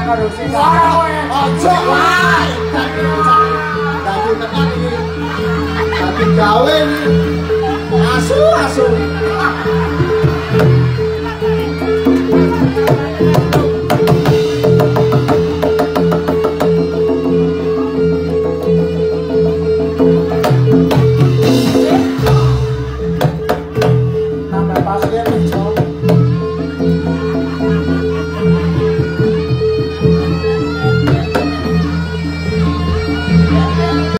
karo sing Ojo wae. Dadi tekan iki. Dadi gawe iki. Asu. Nambah pasir